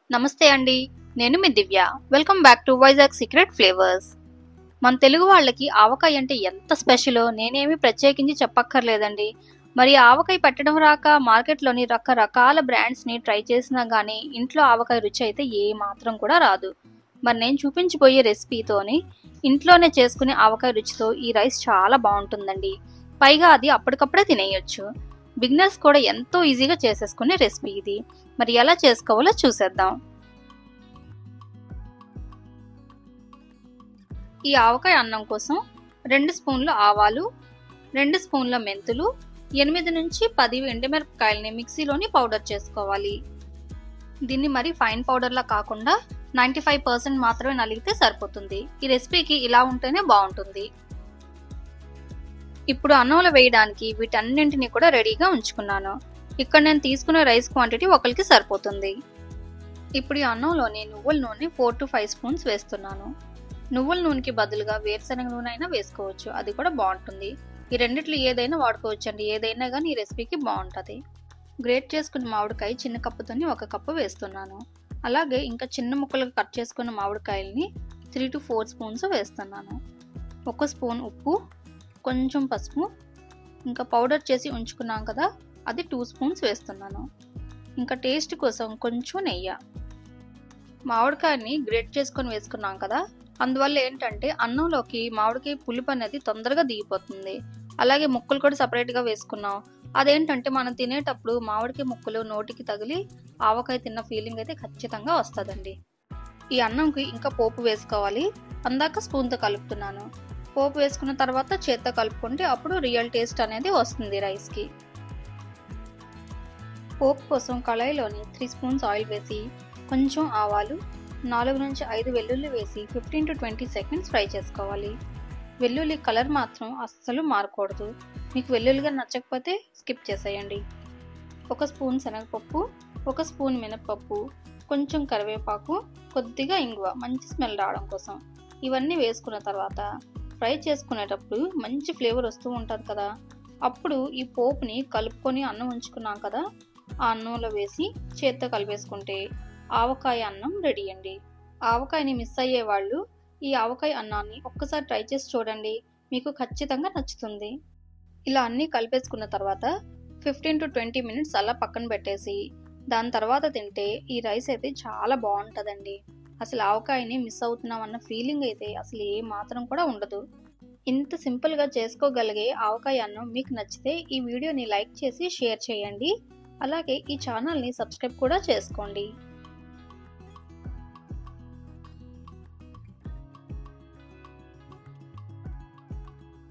నమస్తే అండి. నేను మీ Divya. Welcome back to Vizag secret flavours. మన తెలుగు వాళ్ళకి ఆవకాయ అంటే ఎంత స్పెషలో నేనేమి ప్రత్యేకించి చెప్పక్కర్లేదండి. మరి ఆవకాయ పెట్టడం రాక మార్కెట్లోని రకరకాల బ్రాండ్స్ని ట్రై చేసినా కానీ ఇంట్లో ఆవకాయ రుచి అయితే ఏ మాత్రం కూడా రాదు. మరి నేను చూపించబోయే రెసిపీతోని ఇంట్లోనే చేసుకునే ఆవకాయ రుచితో ఈ రైస్ చాలా బాగుంటుందండి. పైగా అది అప్పటికప్పుడే తినేయొచ్చు. బిగినర్స్ కూడా ఎంతో ఈజీగా చేసేసుకునే రెసిపీ ఇది. మరి ఎలా చేసుకోవాలో చూసేద్దాం. ఈ ఆవకాయ అన్నం కోసం 2 స్పూన్ల ఆవాలు, 2 స్పూన్ల మెంతులు, 8 నుంచి 10 ఎండుమిరపకాయలని మిక్సీలోని పౌడర్ చేసుకోవాలి. దీన్ని మరి ఫైన్ పౌడర్లా కాకుండా 95% మాత్రమే నలిగితే సరిపోతుంది. ఈ రెసిపీకి ఇలా ఉంటేనే బాగుంటుంది. ఇప్పుడు అన్నంలో వేయడానికి వీటన్నింటినీ కూడా రెడీగా ఉంచుకున్నాను. ఇక్కడ నేను తీసుకునే రైస్ క్వాంటిటీ ఒకరికి సరిపోతుంది. ఇప్పుడు ఈ అన్నంలోని నువ్వుల నూనె 4 to 5 స్పూన్స్ వేస్తున్నాను. నువ్వుల నూనెకి బదులుగా వేరుశనగ నూనె అయినా వేసుకోవచ్చు, అది కూడా బాగుంటుంది. ఈ రెండిట్లో ఏదైనా వాడుకోవచ్చు అండి, ఏదైనా కానీ ఈ రెసిపీకి బాగుంటుంది. గ్రేట్ చేసుకున్న మామిడికాయ చిన్న కప్పుతోని 1 కప్పు వేస్తున్నాను. అలాగే ఇంకా చిన్న ముక్కలుగా కట్ చేసుకున్న మామిడికాయల్ని 3 to 4 స్పూన్స్ వేస్తున్నాను. 1 స్పూన్ ఉప్పు, కొంచెం పసుపు, ఇంకా పౌడర్ చేసి ఉంచుకున్నాం కదా అది 2 స్పూన్స్ వేస్తున్నాను. ఇంకా టేస్ట్ కోసం కొంచెం నెయ్యి. మామిడికాయని గ్రేట్ చేసుకొని వేసుకున్నాం కదా, అందువల్ల ఏంటంటే అన్నంలోకి మామిడికాయ పులుపు అనేది తొందరగా దిగిపోతుంది. అలాగే ముక్కలు కూడా సపరేట్గా వేసుకున్నాం. అదేంటంటే మనం తినేటప్పుడు మామిడికాయ ముక్కలు నోటికి తగిలి ఆవకాయ తిన్న ఫీలింగ్ అయితే ఖచ్చితంగా వస్తుందండి. ఈ అన్నంకి ఇంకా పోపు వేసుకోవాలి. అందాక స్పూన్తో కలుపుతున్నాను. పోపు వేసుకున్న తర్వాత చేత్తో కలుపుకుంటే అప్పుడు రియల్ టేస్ట్ అనేది వస్తుంది రైస్కి. పోపు కోసం కళాయిలోని 3 స్పూన్స్ ఆయిల్ వేసి కొంచెం ఆవాలు, 4 నుంచి 5 వెల్లుల్లి వేసి 15 to 20 సెకండ్స్ ఫ్రై చేసుకోవాలి. వెల్లుల్లి కలర్ మాత్రం అస్సలు మారకూడదు. మీకు వెల్లుల్లిగా నచ్చకపోతే స్కిప్ చేసేయండి. 1 స్పూన్ శనగపప్పు, 1 స్పూన్ మినపప్పు, కొంచెం కరివేపాకు, కొద్దిగా ఇంగువ మంచి స్మెల్ రావడం కోసం ఇవన్నీ వేసుకున్న తర్వాత ఫ్రై చేసుకునేటప్పుడు మంచి ఫ్లేవర్ వస్తూ ఉంటుంది కదా, అప్పుడు ఈ పోపుని కలుపుకొని అన్నం ఉంచుకున్నాం కదా ఆ అన్నంలో వేసి చేత్తో కలిపేసుకుంటే ఆవకాయ అన్నం రెడీ అండి. ఆవకాయని మిస్ అయ్యే వాళ్ళు ఈ ఆవకాయ అన్నాన్ని ఒక్కసారి ట్రై చేసి చూడండి, మీకు ఖచ్చితంగా నచ్చుతుంది. ఇలా అన్నీ కలిపేసుకున్న తర్వాత 15 to 20 మినిట్స్ అలా పక్కన పెట్టేసి దాని తర్వాత తింటే ఈ రైస్ అయితే చాలా బాగుంటుందండి. అసలు ఆవకాయని మిస్ అవుతున్నాం అన్న ఫీలింగ్ అయితే అసలు ఏ మాత్రం కూడా ఉండదు. ఇంత సింపుల్గా చేసుకోగలిగే ఆవకాయ అన్నం మీకు నచ్చితే ఈ వీడియోని లైక్ చేసి షేర్ చేయండి. అలాగే ఈ ఛానల్ని సబ్స్క్రైబ్ కూడా చేసుకోండి.